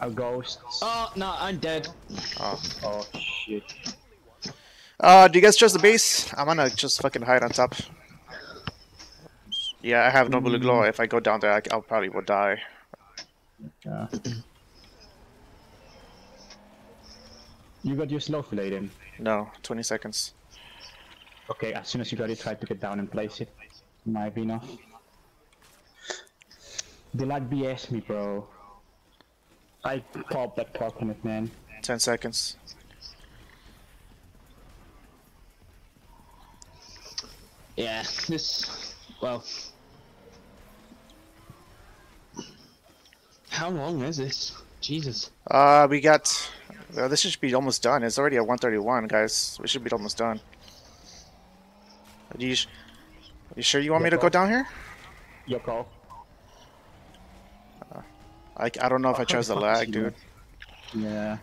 A ghost. Oh no, I'm dead. Oh. Oh shit. Do you guys trust the base? I'm gonna just fucking hide on top. Yeah, I have no blue glow. If I go down there, I'll probably will die. Yeah. You got your slow fillet then? No, 20 seconds. Okay, as soon as you got it, try to get down and place it. Might be enough. They like BS me, bro. I popped that cork on it, man. 10 seconds. Yeah, this. Well. How long is this? Jesus. We got. This should be almost done. It's already at 1:31, guys. We should be almost done. Are you sure you want me to go down here? Your call. I don't know if I trust the lag, dude. Yeah.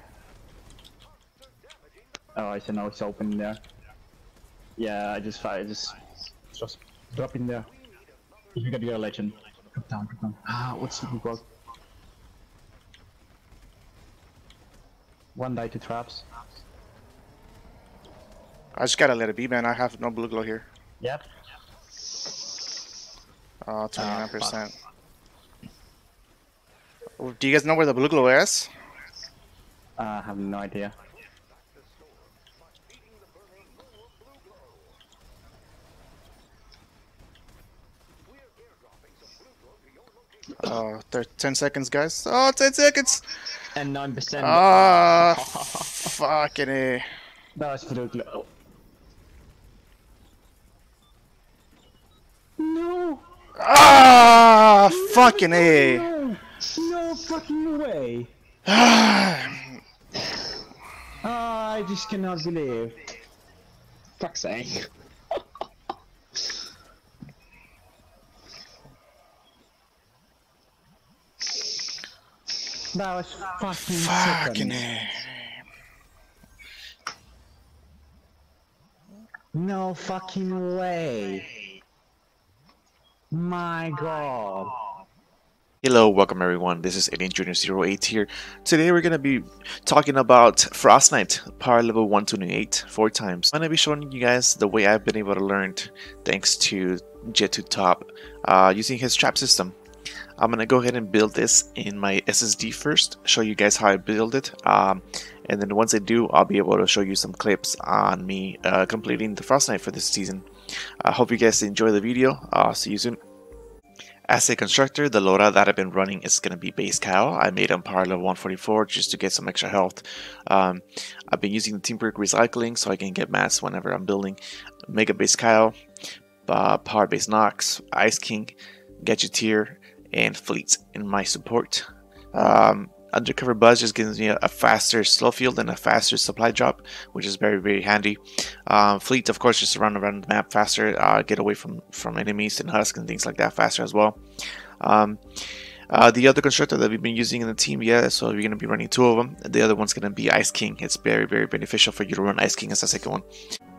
Oh, I see now it's open there. Yeah, I just drop in there. If you got your legend. Drop down, drop down. Ah, what's the bug? One die to traps. I just gotta let it be, man. I have no blue glow here. Yep. 29%. Do you guys know where the blue glow is? I have no idea. Oh, 10 seconds, guys. Oh, 10 seconds! And 9%. Ah, fucking A. That was brutal. Oh. No! Ah, fucking A. No! No fucking way! I just cannot believe. Fuck's sake. That was fucking Fucking second. A. No fucking way. My god. Hello, welcome everyone. This is Alien Junior 08 here. Today we're gonna be talking about Frostnite, power level 128, 4 times. I'm gonna be showing you guys the way I've been able to learn thanks to Jet2Top using his trap system. I'm gonna go ahead and build this in my SSD first, show you guys how I build it, and then once I do, I'll be able to show you some clips on me completing the Frostnite for this season. I hope you guys enjoy the video. See you soon. As a constructor, the loadout that I've been running is going to be base Kyle. I made him power level 144 just to get some extra health. I've been using the teamwork recycling so I can get mats whenever I'm building. Mega base Kyle, power base Nox, Ice King, Gadgeteer, and Fleet in my support. Undercover Buzz just gives me a faster slow field and a faster supply drop, which is very handy. Fleet, of course, just to run around the map faster, get away from enemies and husks and things like that faster as well. The other constructor that we've been using in the team, so you're going to be running 2 of them. The other one's going to be Ice King. It's very beneficial for you to run Ice King as the second one.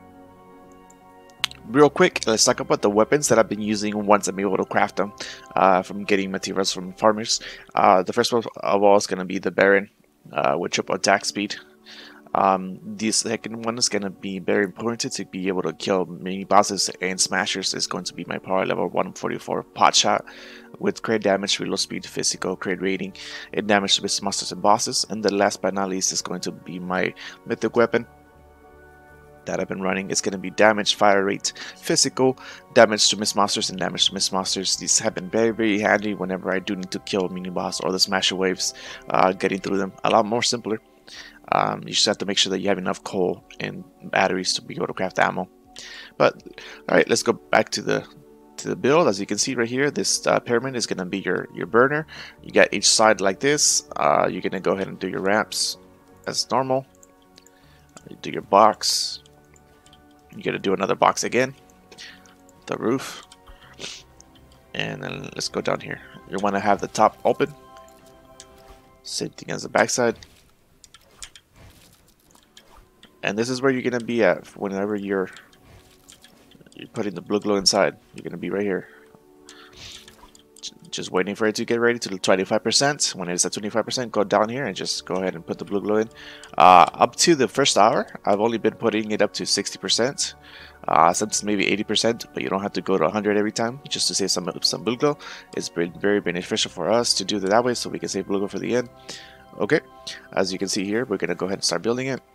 Real quick, let's talk about the weapons that I've been using once I'm able to craft them from getting materials from farmers. The first one of all is going to be the Baron with triple attack speed. The second one is going to be very important to be able to kill mini bosses and smashers. Is going to be my power level 144 pot shot with crit damage, reload speed, physical, crit rating, and damage to miss monsters and bosses. And the last but not least is going to be my mythic weapon that I've been running. It's going to be damage, fire rate, physical, damage to miss monsters, and damage to miss monsters. These have been very handy whenever I do need to kill mini boss or the smasher waves. Getting through them a lot more simpler. You just have to make sure that you have enough coal and batteries to be able to craft ammo. But alright, let's go back to the build. As you can see right here, this pyramid is going to be your burner. You got each side like this. You're going to go ahead and do your ramps as normal. You do your box. You got to do another box again, the roof, and then let's go down here. You want to have the top open, same thing as the backside, and this is where you're gonna be at whenever you're putting the blue glow inside. You're gonna be right here. Just waiting for it to get ready to the 25%. When it's at 25%, go down here and just go ahead and put the blue glow in. Up to the first hour, I've only been putting it up to 60%. Sometimes maybe 80%, but you don't have to go to 100 every time just to save some blue glow. It's been very beneficial for us to do it that way so we can save blue glow for the end. Okay, as you can see here, we're going to go ahead and start building it.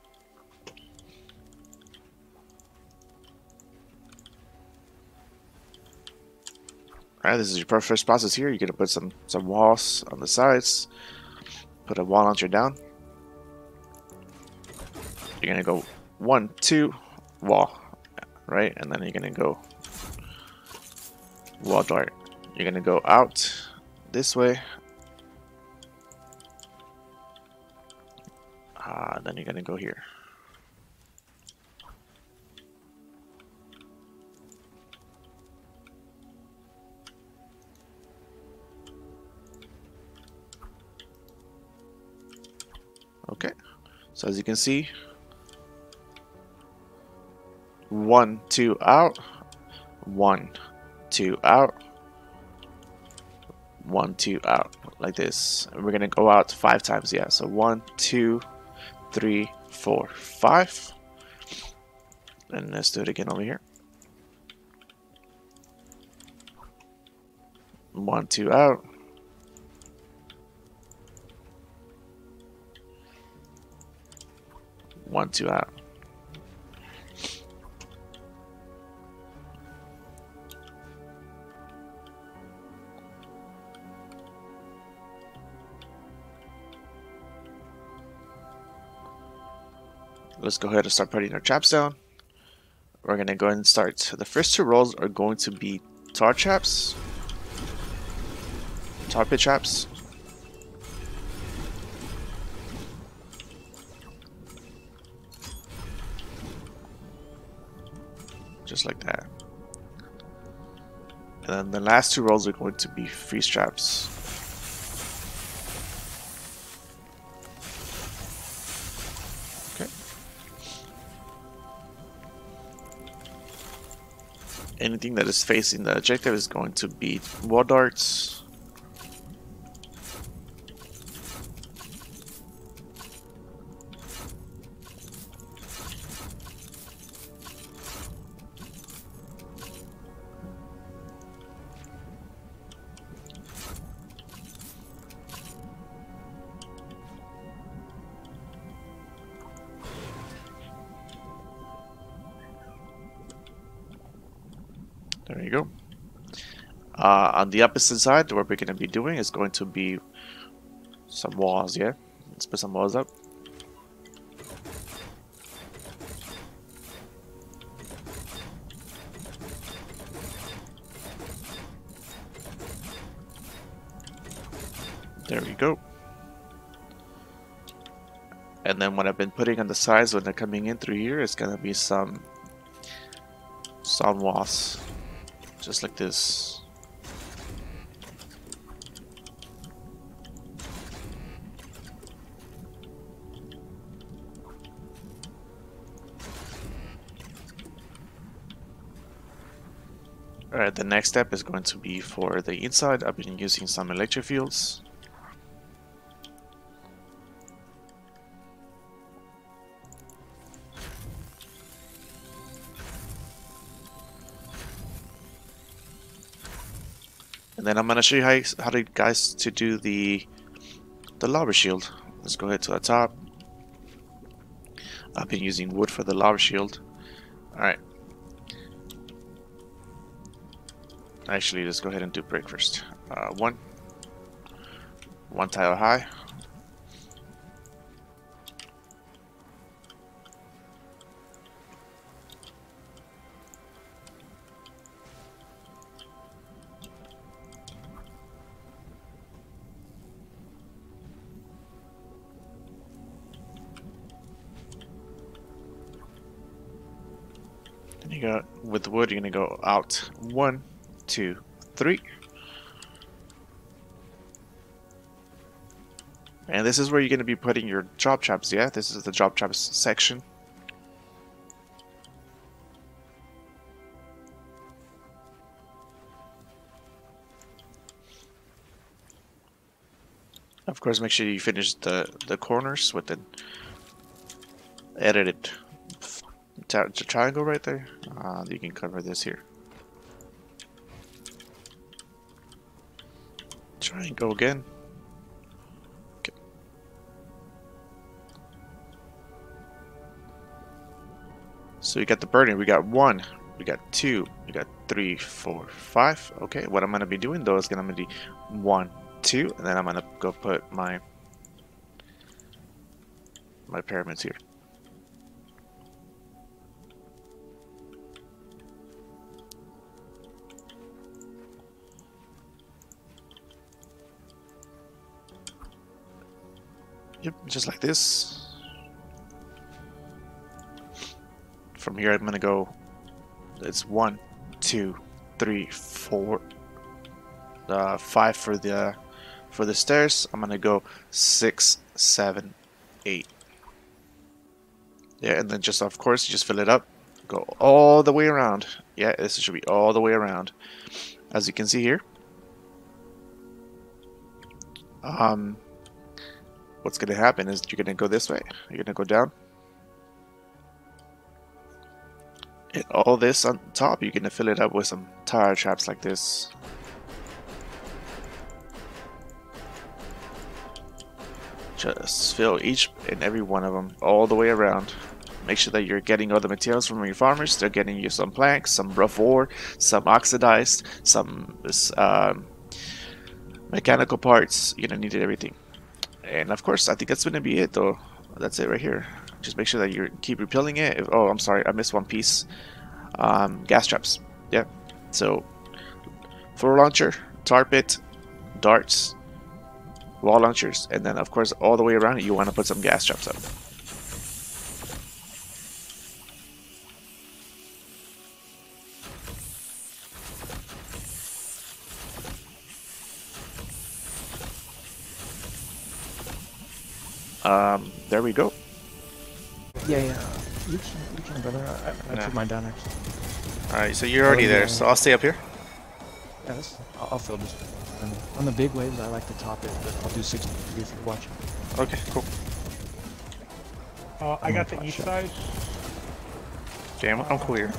Alright, this is your first process here. You're going to put some walls on the sides. Put a wall launcher down. You're going to go 1, 2, wall. Right? And then you're going to go wall dart. You're going to go out this way. Then you're going to go here. Okay, so as you can see, 1, 2 out, 1, 2 out, 1, 2 out, like this. And we're gonna go out 5 times, yeah. So 1, 2, 3, 4, 5. And let's do it again over here. 1, 2 out. 1, 2 out. Let's go ahead and start putting our traps down. We're going to go ahead and start. The first 2 rolls are going to be tar traps. Tar pit traps. Just like that. And then the last 2 rolls are going to be freeze traps. Okay. Anything that is facing the objective is going to be wall darts. There you go. On the opposite side, what we're going to be doing is going to be some walls, yeah? Let's put some walls up. There we go. And then what I've been putting on the sides when they're coming in through here is going to be some walls. Just like this. Alright, the next step is going to be for the inside. I've been using some electric fields. And then I'm going to show you how to guys to do the lava shield. Let's go ahead to the top. I've been using wood for the lava shield. Alright. Actually, let's go ahead and do brick first. One tile high. Then you got, with the wood, you're gonna go out 1, 2, 3. And this is where you're gonna be putting your drop traps, yeah? This is the drop traps section. Of course, make sure you finish the corners with the edited triangle right there. You can cover this here. Triangle again. Okay. So we got the burning. We got 1. We got 2. We got 3, 4, 5. Okay. What I'm gonna be doing though is gonna be 1, 2, and then I'm gonna go put my pyramids here. Yep, just like this. From here, I'm gonna go. It's 1, 2, 3, 4, 5 for the stairs. I'm gonna go 6, 7, 8. Yeah, and then just of course, you just fill it up. Go all the way around. Yeah, this should be all the way around. As you can see here. What's gonna happen is you're gonna go this way. You're gonna go down. And all this on top, you're gonna fill it up with some tire traps like this. Just fill each and every one of them all the way around. Make sure that you're getting all the materials from your farmers. They're getting you some planks, some rough ore, some oxidized, some mechanical parts. You're gonna need everything. And of course, I think that's gonna be it though. That's it right here. Just make sure that you keep repelling it. Oh, I'm sorry, I missed one piece. Gas traps. Yeah. So, floor launcher, tar pit, darts, wall launchers, and then of course all the way around it, you want to put some gas traps up. There we go. Yeah. You can, brother. I put mine down actually. Alright, so you're already there, so I'll stay up here. Yeah, I'll fill this. On the big waves, I like to top it, but I'll do 60 if you're watching. Okay, cool. I got the east side. Damn, I'm clear.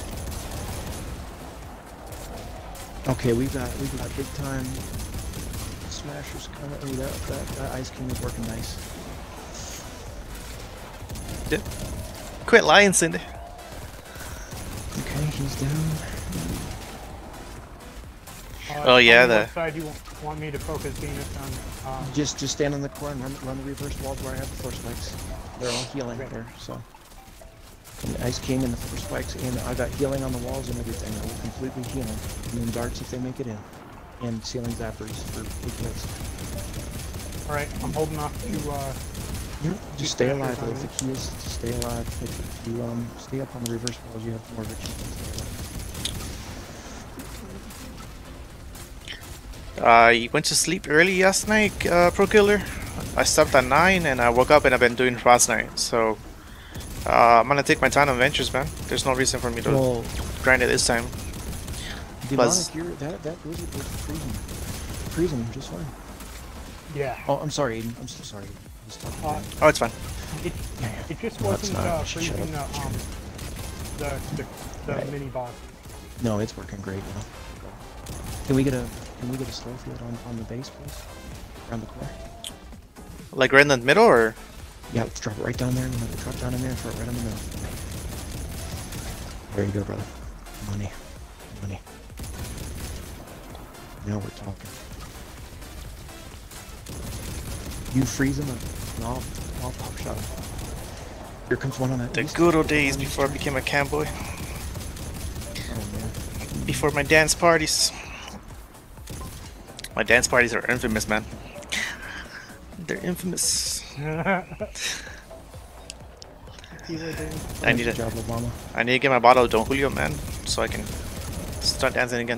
Okay, we got big time smashers coming. Oh, that Ice King is working nice. Yeah. Quit lying, Cindy. Okay, he's down. Oh yeah, what side you want me to focus Venus on? Just stand in the core and run the reverse walls where I have the floor spikes. They're all healing there, so. And the Ice King and the floor spikes, and I got healing on the walls and everything. I will completely healing. And then darts if they make it in. And ceiling zappers for big hits. Alright, I'm holding off to just stay alive though. The key is to stay alive. If you stay up on the reverse walls, you have more of a chance to stay alive. You went to sleep early last night, Pro Killer. I slept at 9 and I woke up and I've been doing Frostnite. So I'm gonna take my time on ventures, man. There's no reason for me to grind it this time. Demonic, that wizard was freezing just fine. Yeah. Oh, I'm sorry, Aiden. I'm so sorry. Oh, it's fine. It just wasn't freezing the right. mini boss. No, it's working great now. Can we get a slow field on the base, please? Around the core. Like right in the middle, or? Yeah, let's drop it right down there, and then drop down in there and throw it right in the middle. There you go, brother. Money. Now we're talking. You freeze them, and I'll pop shot him. Here comes one on that. The good old days before I became a camboy. Oh man. Before my dance parties. My dance parties are infamous, man. They're infamous. I need to get my bottle of Don Julio, man, so I can start dancing again.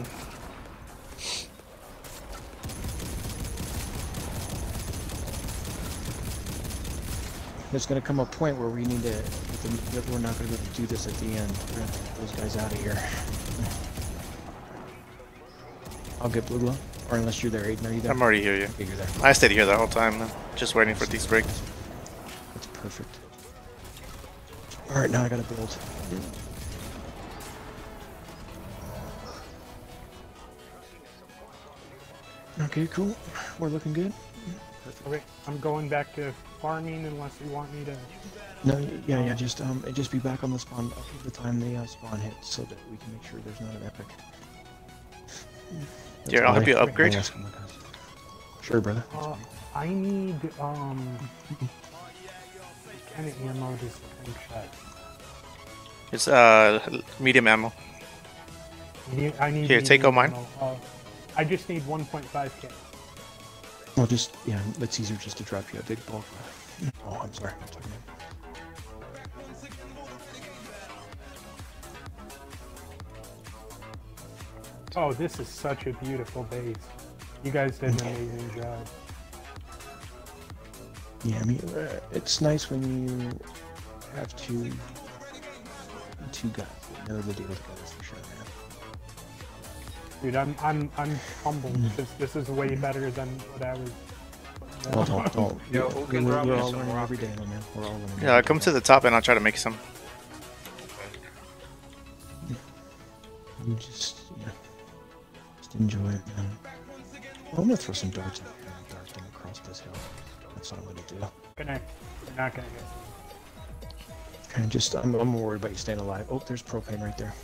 There's going to come a point where we need to, we're not going to be able to do this at the end. We're going to have to get those guys out of here. I'll get Blue Glow. Or unless you're there, Aiden, are you there? I'm already here, yeah. Okay, you're there. I stayed here the whole time, man. Just waiting for these break. That's perfect. Alright, now I gotta build. Okay, cool. We're looking good. Okay, I'm going back to farming unless you want me to. No, yeah, just be back on the spawn up to the time the spawn hits, so that we can make sure there's not an epic. Here, I'll help you upgrade. Sure, brother. I need what kind of ammo does the thing shot? It's medium ammo. I need. Here, take all mine. I just need 1.5k. Well, just yeah, it's easier just to drop you a big bulk. Oh, I'm sorry. Oh, this is such a beautiful base. You guys did an amazing job. Yeah, I mean, it's nice when you have two guys that know the deal with guys for sure, man. Dude, I'm humbled because this is way better than what I was. Well, don't. Yo, who can drop me we're all some learning every day, rockets? man. We're all learning. Yeah, come to the top and I'll try to make some. You just enjoy it, man. Well, I'm gonna throw some darts in here and dart them across this hill. That's what I'm gonna do. You're not gonna get. And just, I'm worried about you staying alive. Oh, there's propane right there.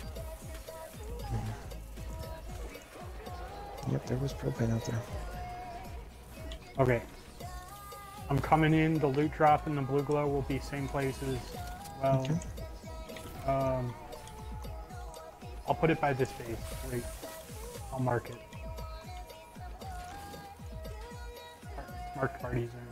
Yep, there was propane out there. Okay. I'm coming in. The loot drop and the blue glow will be same places. Well, Okay. I'll put it by this base. Wait, I'll mark it. Mark parties in.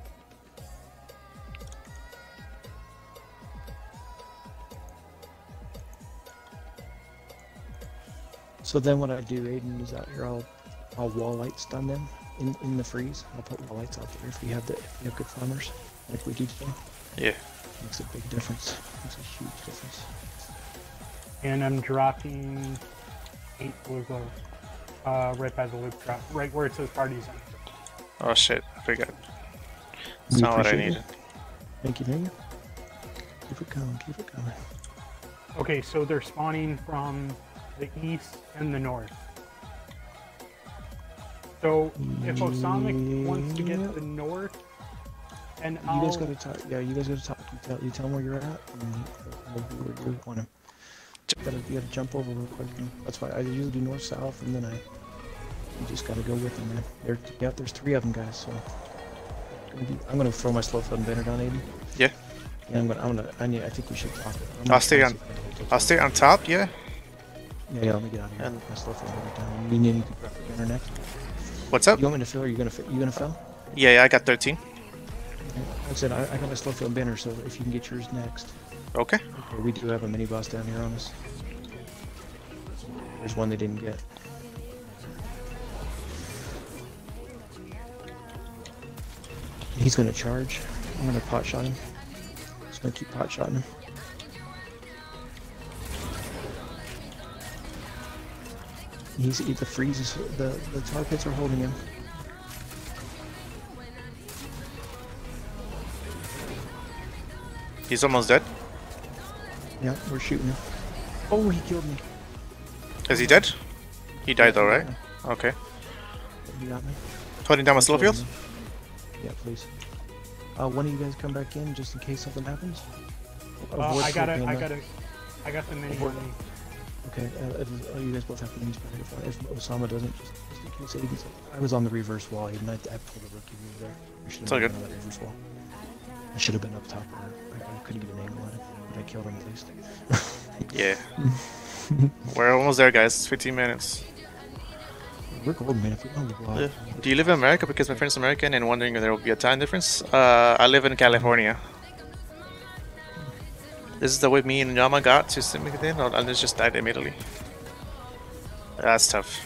So then what I do, Aiden, is out here I'll wall light stun them in the freeze. I'll put wall lights out there if you have good farmers like we do today. Yeah. Makes a big difference. Makes a huge difference. And I'm dropping 8 blue glow. Right by the loot drop. Right where it says parties in. Oh shit, I forgot. It's We not what I appreciate needed. it. Thank you, thank you. Keep it going, keep it going. Okay, so they're spawning from the east and the north. So if Osama wants to get to the north, and You I'll... guys gotta talk. Yeah, you guys gotta talk. You tell them where you're at, and we'll do where you want to. You gotta jump over real quick. That's why I usually do north south, and then you just gotta go with them, man. There's 3 of them, guys. So I'm gonna throw my slow foot and banner down, Aiden. Yeah. Yeah, I think we should talk. I'll stay on top, yeah. Yeah, let me get out of here. And- My slow foot banner down. You need to grab the banner next. What's up? You want me to fill? Or you gonna fill? Yeah, I got 13. Like I said, I got my slow field banner, so if you can get yours next. Okay. Okay, we do have a mini boss down here on us. There's one they didn't get. He's gonna charge. I'm gonna pot shot him. Just gonna keep pot shotting him. The freezes, the tar pits are holding him. He's almost dead. Yeah, we're shooting him. Oh, he killed me. Is he dead? He died though, right? Okay. He got me. Putting down my slow fields? Yeah, please. One of you guys come back in just in case something happens. I got propane, the mini on me. Okay, you guys both have to use if Osama doesn't, just in case Aiden's, I was on the reverse wall, Aiden. I pulled a rookie move there. I should It's all have good. been on that reverse wall. I should have been up top, or I couldn't get an angle on it, but I killed him at least. Yeah. We're almost there, guys. 15 minutes. We're gold, man. If we don't go out. Yeah. Do you live in America? Because my friend's American and wondering if there will be a time difference. I live in California. This is the way me and Yama got to Simicadin, and it's just died immediately. That's tough.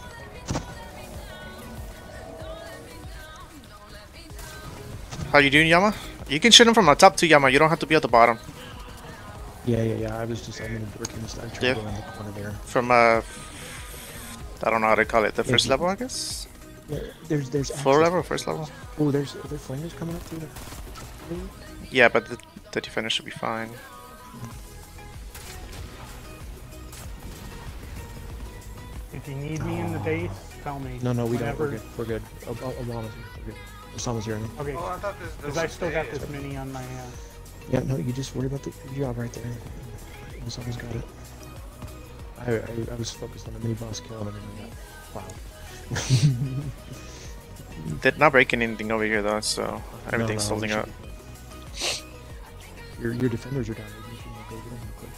How you doing, Yama? You can shoot him from the top too, Yama. You don't have to be at the bottom. Yeah. I'm gonna work in this. I tried Yeah. to go in the corner there. From I don't know how to call it. The Yeah, first you- level, I guess? Yeah, there's Floor access. level or first level? Oh, are there flamers coming up through the. Yeah, but the defender should be fine. If you need me in the base, tell me. No, we Whenever. don't. We're good. Obama's here. We're good. Osama's here. Okay, Oh, I thought this because I still got this mini on my Yeah, no, you just worry about the job right there. Osama's got it. I was focused on the mini boss kill and everything. Wow. Did not break anything over here though, so everything's No, holding we up. Your defenders are down. You should go get them real quick.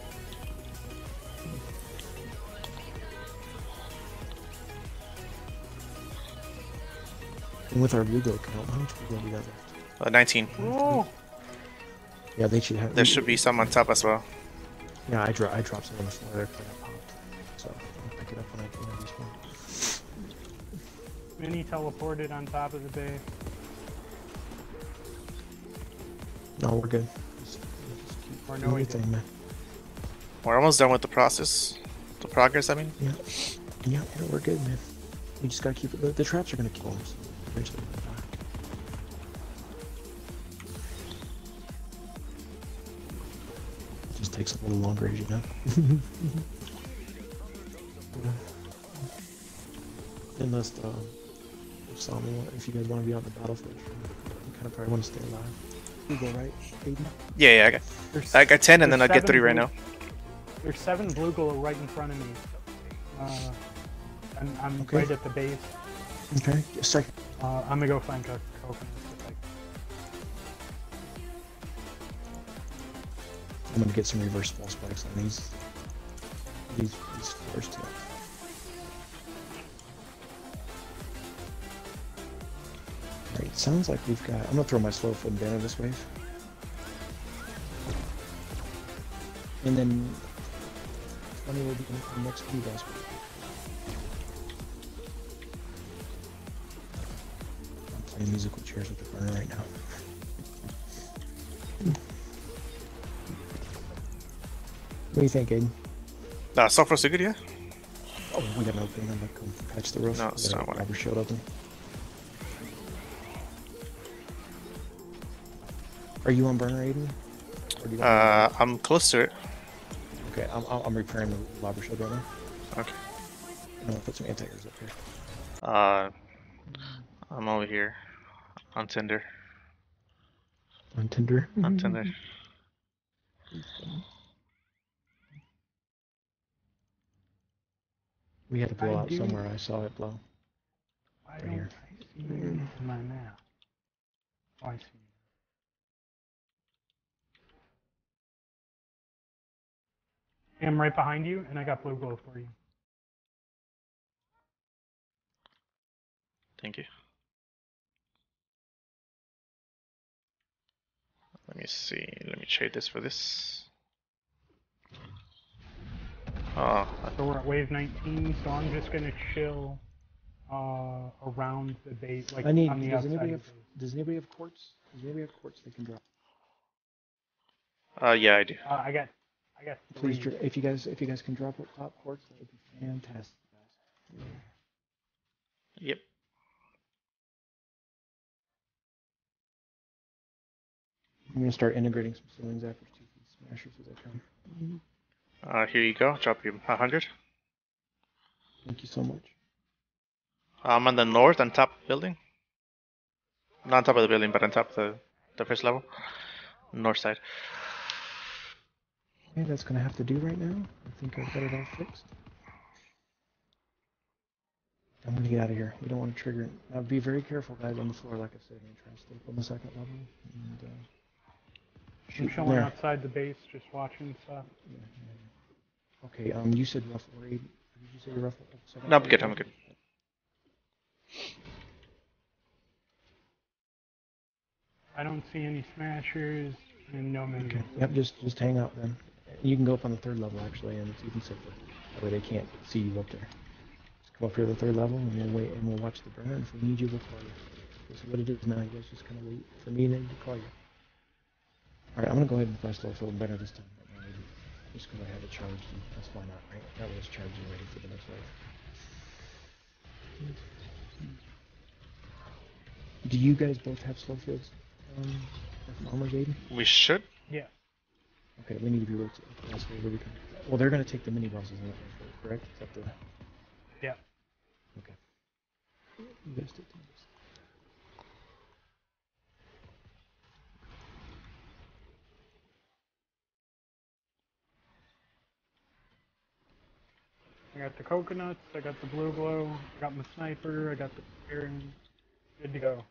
And with our blue glow count, how much blue glow we got left? 19. Oh! Yeah, they should have. There should be some on top as well. Yeah, I dropped some on the floor there because I got popped. So I'll pick it up when I respawn. Mini teleported on top of the base. No, we're good. Just Or keep no, doing we your thing, man. We're almost done with the process. The progress, I mean. Yeah, we're good, man. We just gotta keep it. The traps are gonna kill us eventually. It just takes a little longer, as you know. Unless if you guys want to be on the battlefield, you kind of probably want to stay alive. You go right, Aiden? Yeah, I got 10 and then I there's get 3 right blue- now. There's 7 blue glow right in front of me. I'm Okay. right at the base. Okay, a second. I'm gonna go find coconuts. I'm gonna get some reverse wall spikes on these floors too. Alright, sounds like we've got. I'm gonna throw my slow foot banner this wave. And then 20 will be the next few guys. I'm playing musical chairs with the burner right now. What do you think, Aiden? So far so good, yeah? Oh, we got an opening. I'm gonna come patch the roof. No, it's not what I- Robber showed open. Are you on burner, Aiden? Or do you want I'm close to it. Okay, I'm repairing the lobber shield right now. Okay. I'm gonna put some anti-airs up here. I'm over here. On Tinder. On Tinder. On Tinder. We had to blow I out do- somewhere. I saw it blow. I Right don't here. see it in my map. Oh, I see. I'm right behind you, and I got blue glow for you. Thank you. Let me see. Let me trade this for this. Oh, So we're at wave 19, so I'm just gonna chill around the base, like I need. on the Does outside. anybody of have? the base. Does anybody have quartz? Does anybody have quartz they can drop? yeah, I do. I got Please, 3. if you guys can drop it, top quartz, that would be fantastic, guys. Yep. I'm gonna start integrating some ceilings after 2 smashers as I come. Here you go. Drop you 100. Thank you so much. I'm on the north, on top building. Not on top of the building, but on top of the first level. North side. Okay, that's gonna have to do right now. I think I've got it all fixed. I'm gonna get out of here. We don't want to trigger it. Now be very careful, guys, on the floor. Like I said, I'm trying to stay up on the second level. And, I'm shoot from chilling there. outside the base, just watching stuff. Okay, you said rough raid. Did you say you're rough? Second No, I'm level? good. I'm good. I don't see any smashers and no mini. Okay. Yep. Just hang out then. You can go up on the third level actually, and it's even safer. That way they can't see you up there. Just come up here to the third level, and we'll wait, and we'll watch the burner. And if we need you, we'll call you. This is what it is now. You guys just kind of wait for me, and then to call you. All right, I'm gonna go ahead and flash slow field better this time. Just because I have it charged, and that's why not, right? That was charged and ready for the next wave. Do you guys both have slow fields? Or farmers, Aiden? We should. Yeah. Okay, we need to be rotating. Well, they're gonna take the mini bosses, correct? Is that the... Yeah. Okay. You guys take the minis. I got the coconuts, I got the blue glow, I got my sniper, I got the Baron. Good to go.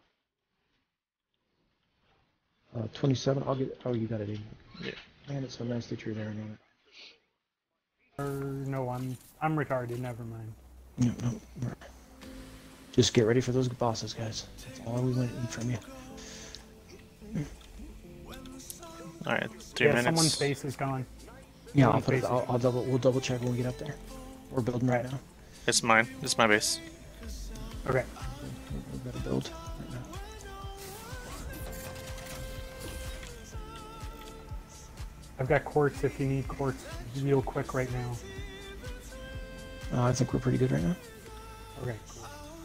27. I'll get. Oh, you got it, Aiden. Yeah. Man, it's so nice that you're there, man. No, I'm retarded. Never mind. No. Just get ready for those bosses, guys. That's all we want from you. All right, 3 minutes. Someone's face is gone. Yeah, I'll put it. We'll double check when we get up there. We're building right now. It's mine. It's my base. Okay. We gotta build right now. I've got quartz if you need quartz real quick right now. I think we're pretty good right now. Okay, cool.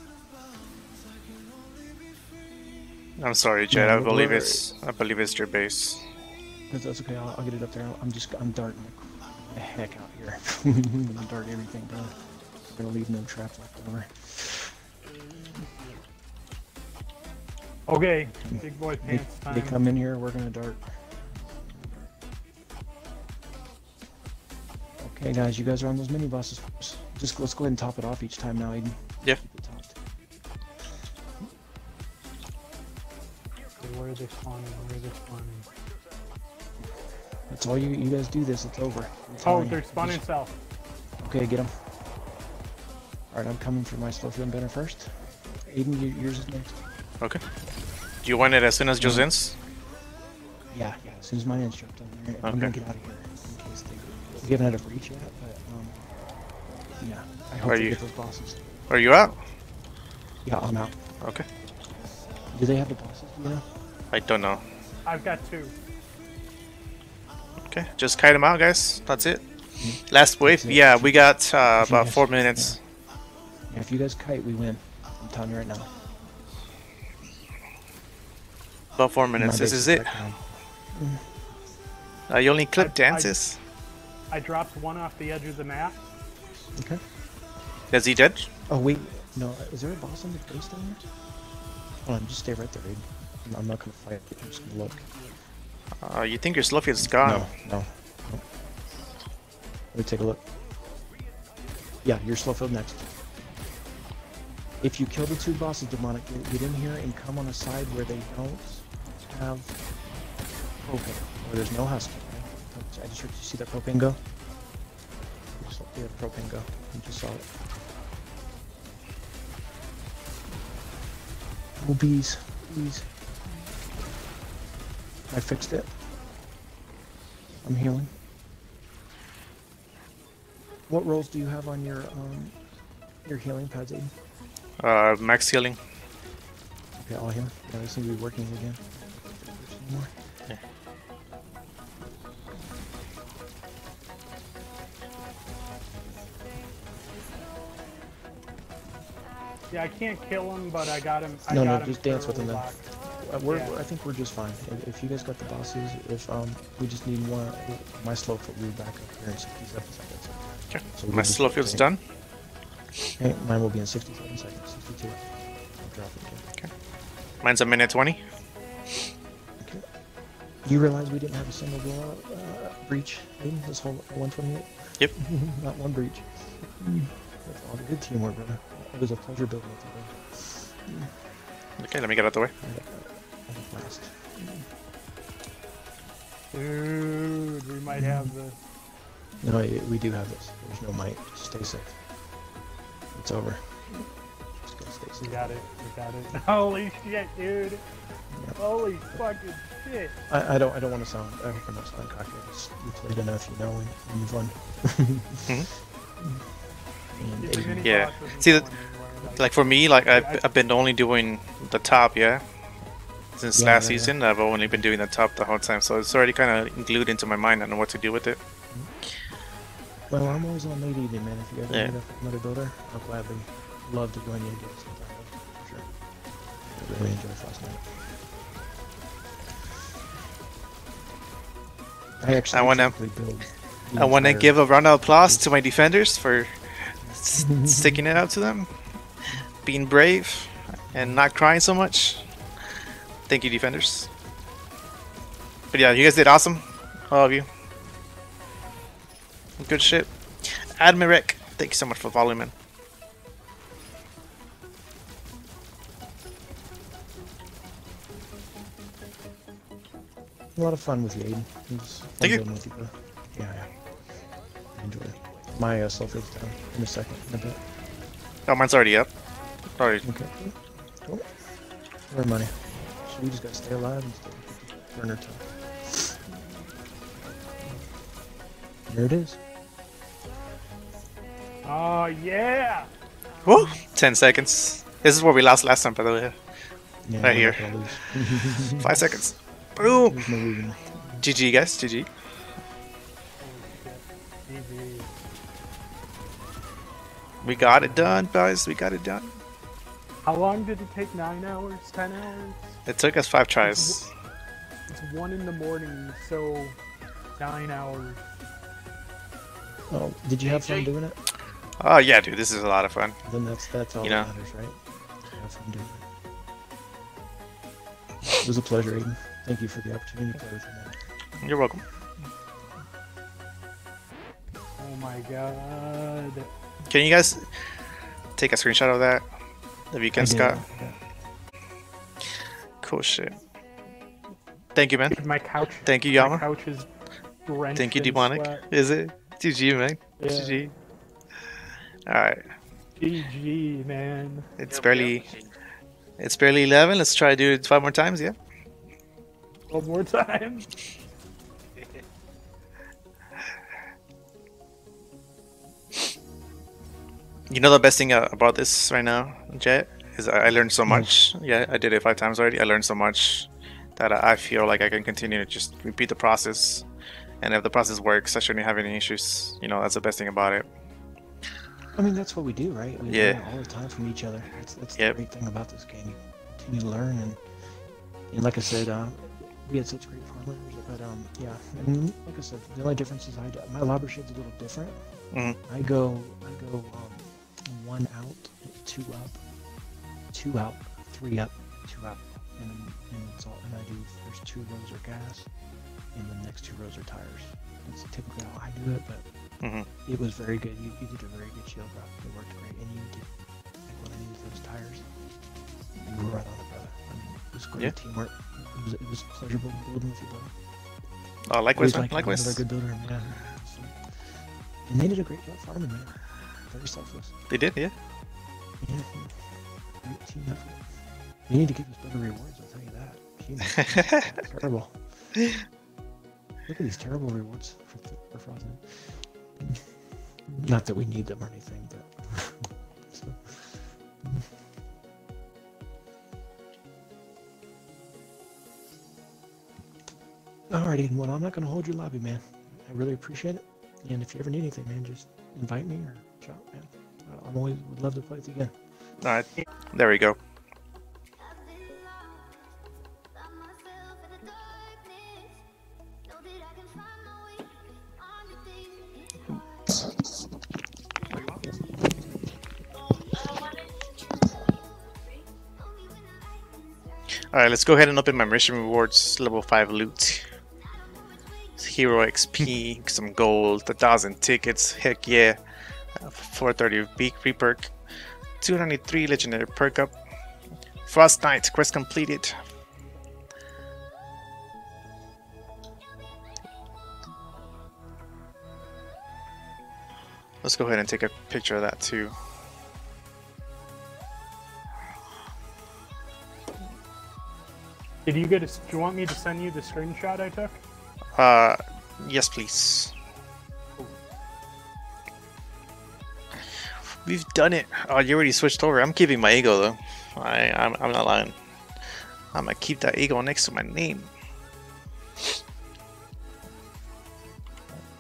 I'm sorry, Jed. No, I believe it's your base. That's okay. I'll get it up there. I'm darting the heck out here. I'm gonna dart everything, bro. I'm gonna leave no traps left over. Okay, big boy pants time. They come in here. We're gonna dart. Okay, guys, you guys are on those mini bosses. Just let's go ahead and top it off each time now, Aiden. Yeah. Keep it topped. Where are they spawning? That's all you guys do this. It's over. Oh, they're spawning south. Okay, get them. All right, I'm coming for my slow field banner first. Aiden, yours is next. Okay. Do you want it as soon as yours ends? Yeah. As soon as my ends jumped on there, I'm Okay. gonna get out of here. In case we haven't had a breach yet, but yeah. I hope they get those bosses. Are you out? Yeah, I'm out. Okay. Do they have the bosses? Do you know? I don't know. I've got 2. Okay, just kite them out, guys. That's it. Mm-hmm. Last wave. That's it. Yeah, we got about guys- 4 minutes. Yeah, if you guys kite, we win. I'm telling you right now. About 4 minutes. My This base is it. back down. You only clip dances. I dropped one off the edge of the map. Okay. Is he dead? Oh wait, no. Is there a boss on the base down there? Hold on, just stay right there, Aiden. I'm not gonna fight. I'm just gonna look. You think your slow field's gone? No. Let me take a look. Yeah, you're slow field next. If you kill the 2 bosses, Demonic, get in here and come on a side where they don't have propane, where there's no husking. Right? I just heard you see that propane go. Yeah, propane go. You just saw it. Oh, bees. I fixed it. I'm healing. What rolls do you have on your healing pads, Aiden? Max healing. Okay, I'll heal. Yeah, this seems to be working again. More. Yeah. Yeah, I can't kill him, but I got him. No, just dance with him then. Yeah. I think we're just fine. If you guys got the bosses, if we just need one, my slow foot will be back up here in 67 seconds. Okay. So My slow field's done. Okay, mine will be in 67 seconds. 62. I'll drop it again. Okay. Mine's a minute 20. Okay. You realize we didn't have a single blowout breach in this whole 128? Yep. Not one breach. That's all the good teamwork, brother. It was a pleasure building with you, brother. Okay, let me get out the way. Last. Dude, we might have this. No, we do have this. There's no might. Just stay safe. It's over. Just gotta stay safe. We got it. Holy shit, dude. Yep. Holy fucking shit. I don't want to sound. I hope I'm not sounding cocky. You played enough, you know, and you've won. And If the mini Yeah. boss doesn't See, go that- anywhere, Like for me, like I've been only doing the top, yeah. Since last season, I've only been doing the top the whole time, so it's already kind of glued into my mind. I know what to do with it. Well, I'm always on late evening, man. If you ever Yeah. need another builder, I'll gladly love to join you again sometime, for sure. I really enjoy Frostnite. I actually I wanna- typically build the I want to entire- give a round of applause to my defenders for sticking it out to them, being brave, and not crying so much. Thank you, defenders. But yeah, you guys did awesome, all of you. Good shit. Admirek, thank you so much for following, man. A lot of fun with you, Aiden. It was fun Thank you. building with you, bro. Yeah. I enjoy it. My sulfate's down in a second, in a bit. Oh, mine's already up. Alright. Okay. Cool. Where money? So we just gotta stay alive and stay burner time. There it is. Oh yeah! Woo! 10 seconds. This is where we lost last time, by the way. Yeah, Right we're here. not gonna lose. 5 seconds. Boom! There's no losing. GG, guys. GG. GG. We got it done, guys. We got it done. How long did it take? 9 hours? 10 hours? It took us 5 tries. It's 1 in the morning, so 9 hours. Oh, did you have fun doing it? Oh, yeah, dude. This is a lot of fun. Then that's all You that know. matters, right? Have fun doing it. It was a pleasure, Aiden. Thank you for the opportunity to play with you, man. You're welcome. Oh my god. Can you guys take a screenshot of that? If you I can, did, Scott. yeah. Cool shit. Thank you, man. My couch. Thank you, My Yama. couch is drenched Thank you, in Demonic. sweat. Is it? GG, man. Yeah. GG. Alright. GG, man. It's barely 11. Let's try to do it 5 more times, yeah? One more time. You know the best thing about this right now, Jet, is I learned so much. Yeah, I did it 5 times already. I learned so much that I feel like I can continue to just repeat the process. And if the process works, I shouldn't have any issues. You know, that's the best thing about it. I mean, that's what we do, right? We Yeah. learn all the time from each other. That's Yep. the great thing about this game. You continue to learn, and like I said, we had such great farmers. But yeah, and like I said, the only difference is my lobber shed's a little different. Mhm. I go 1 out, 2 up, 2 out, 3 up, 2 out, and it's all. And I do first 2 rows are gas, and the next 2 rows are tires. That's typically how I do it, but. Mhm. It was very good. You did a very good shield, bro. It worked great. And you did, like when I used those tires, you were right on it, brother. I mean, it was great Yeah. teamwork. It was pleasurable building with you, brother. Oh, likewise, Always man. liked you, Likewise. another good builder, man. So, and they did a great job farming, man. Very selfless. They did, yeah. Yeah. Great team effort. You need to give us better rewards, I'll tell you that. Jeez, terrible. Look at these terrible rewards for Frostnite. Not that we need them or anything, but. So. Alrighty, well, I'm not going to hold your lobby, man. I really appreciate it. And if you ever need anything, man, just invite me or shout, man. I'm always would love to play with you again. Alright. There we go. Alright, let's go ahead and open my mission rewards. Level 5 loot. Hero XP, some gold, 1,000 tickets, heck yeah. 430 free perk. 293 legendary perk up. Frostnite, quest completed. Let's go ahead and take a picture of that too. Did you get a? Do you want me to send you the screenshot I took? Yes, please. We've done it. Oh, you already switched over. I'm keeping my ego though. I'm not lying. I'm gonna keep that ego next to my name.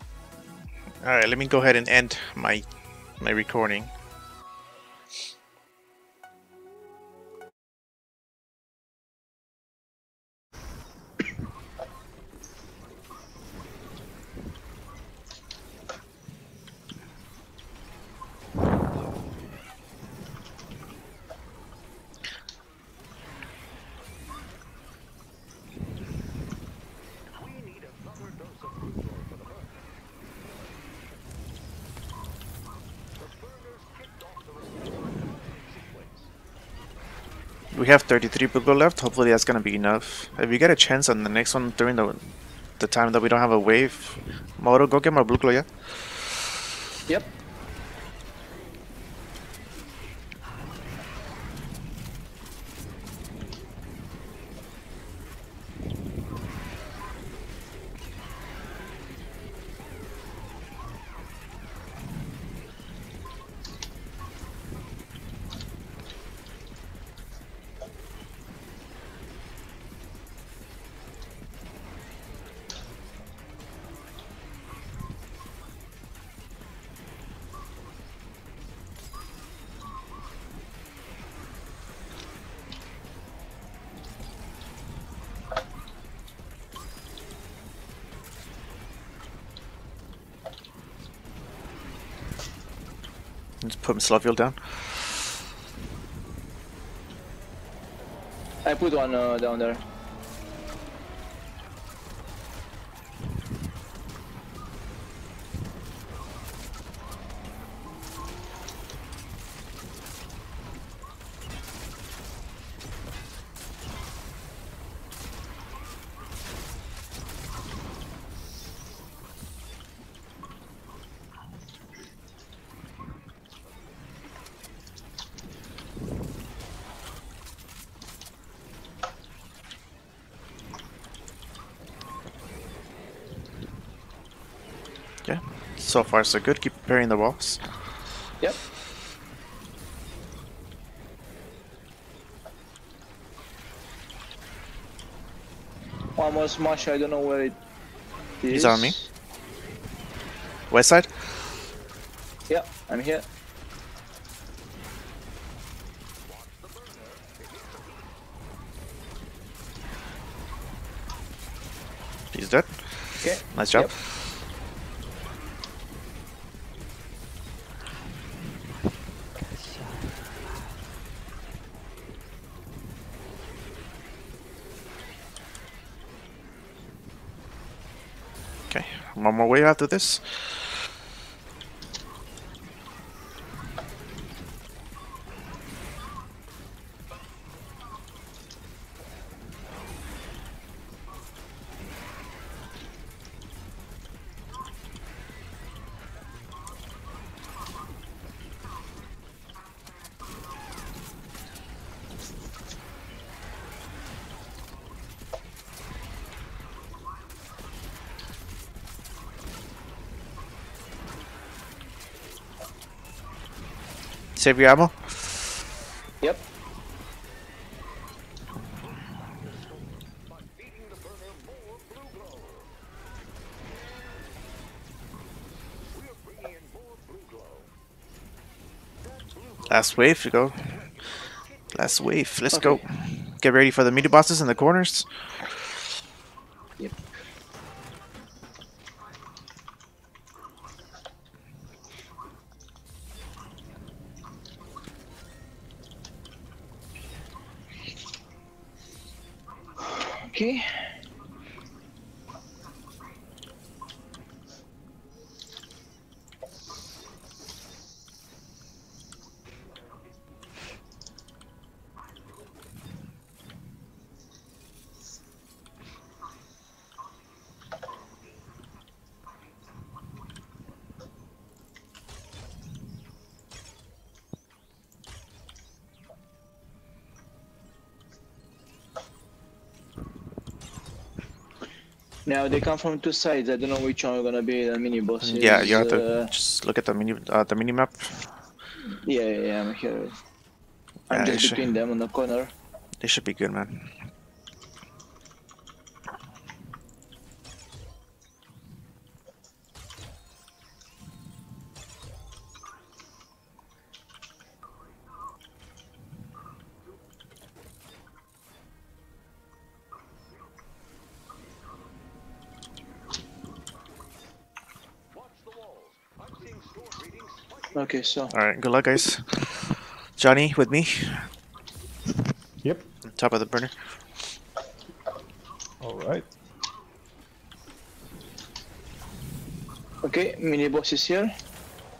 All right, let me go ahead and end my recording. We have 33 blue glow left. Hopefully that's gonna be enough. If you get a chance on the next one during the time that we don't have a wave, Moto, go get my blue glow, yeah? Yep. Let's put Slowfield down. I put one down there. Yeah, so far so good. Keep preparing the walls. Yep. One more smash, I don't know where it is. He's on me. West side? Yeah, I'm here. He's dead. Okay. Nice job. Yep. Okay, one more wave after this. Save your ammo. Yep. Last wave to go. Last wave. Let's Okay. go. Get ready for the mini bosses in the corners. Yep. Okay. Now they come from two sides. I don't know which one are gonna be the mini bosses. Yeah, you have to just look at the mini map. Yeah, I'm here. I'm Yeah, just between them on the corner. They should be good, man. Okay, so Alright, good luck, guys. Johnny, with me. Yep. On top of the burner. All right. okay, mini boss is here.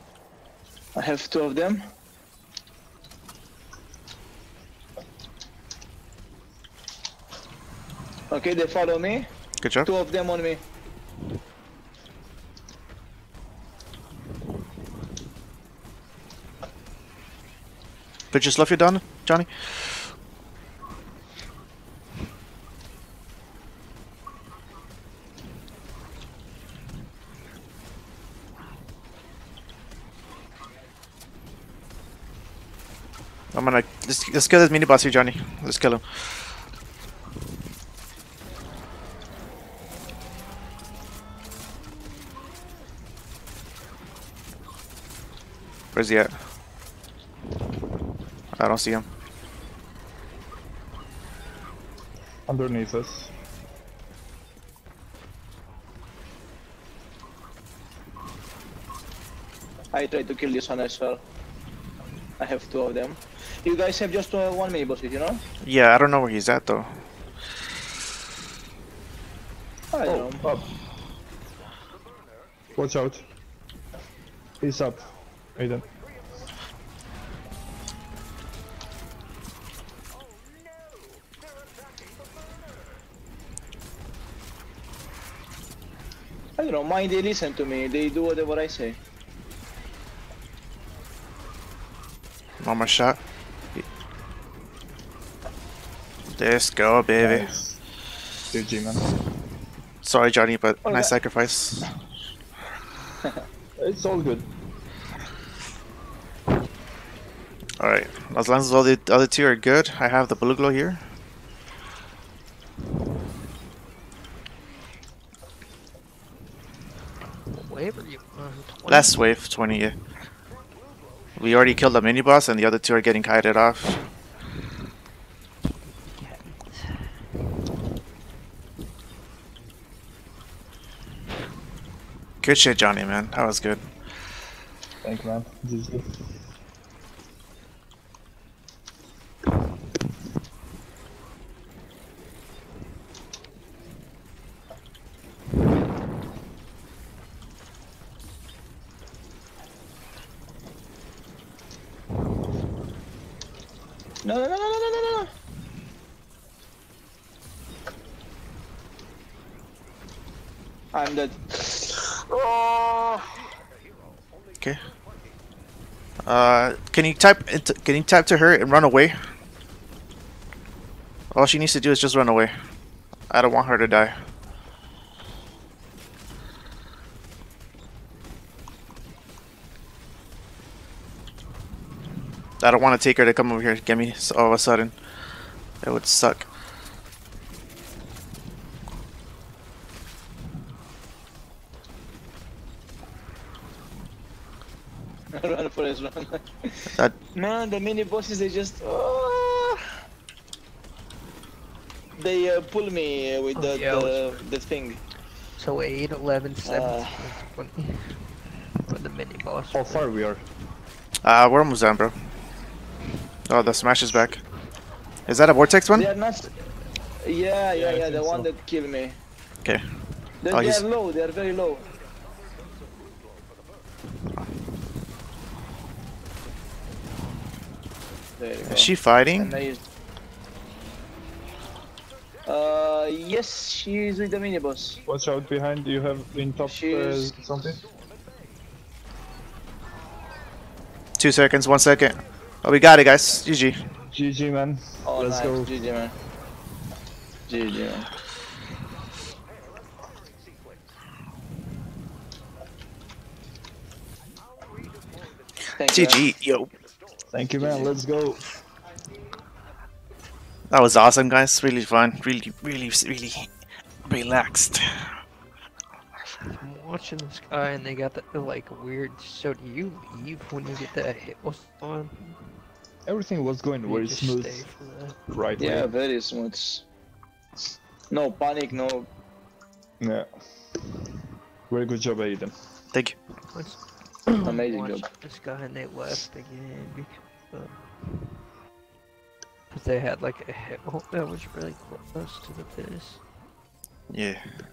I have two of them. Okay, they follow me. Good job. 2 of them on me. Did you slough you down, Johnny? I'm gonna let's kill this mini boss here, Johnny. Let's kill him. Where's he at? I don't see him. Underneath us. I try to kill this one as well. I have 2 of them. You guys have just 1 mini boss, you know? Yeah, I don't know where he's at though. I don't know. Up. Watch out. He's up. Aiden. I don't know, mind they listen to me, they do whatever I say. One more shot. Let's go, baby. Nice. GG, man. Sorry, Johnny, but Oh, nice that- sacrifice. It's all good. Alright, as long as all the other 2 are good, I have the blue glow here. Wave are you on? 20? Last wave, 20, yeah. We already killed the mini boss, and the other 2 are getting kited off. Good shit, Johnny, man. That was good. Thank you, man. GG. No, no, no, no, no, no, no. I'm dead. Oh! Okay. Can you type to her and run away? All she needs to do is just run away. I don't want her to die. I don't want to take her to come over here and get me all of a sudden. It would suck. Run for his run. That Man, the mini bosses, they just. They pull me with Oh, yeah, the thing. So 8, 11, 17, 20. For the mini boss. How far we are? we're almost done, bro. Oh, the smash is back. Is that a vortex one? They are not. Yeah, Yeah, I the think one so. that killed me. Okay. They, Oh, they he's- are low. They are very low. There you go. Is she fighting? And I used... yes, she is with the mini boss. Watch out behind. You have in top She's- something. 2 seconds, 1 second. Oh, we got it, guys. GG. GG, man. Oh, Let's nice. go. GG, man. GG, man. Thank you, man. GG, yo. Thank you, man. Let's go. That was awesome, guys. Really fun. Really relaxed. I'm watching this guy and they got the like weird. So do you leave when you get that hit was on? Everything was going You very just smooth. stay for that. Right. Yeah, very smooth. No panic, no. Yeah. Very good job, Aiden. Thank you. Let's Amazing watch job. this guy and they left again because they had like a hit that was really close to the finish. Yeah.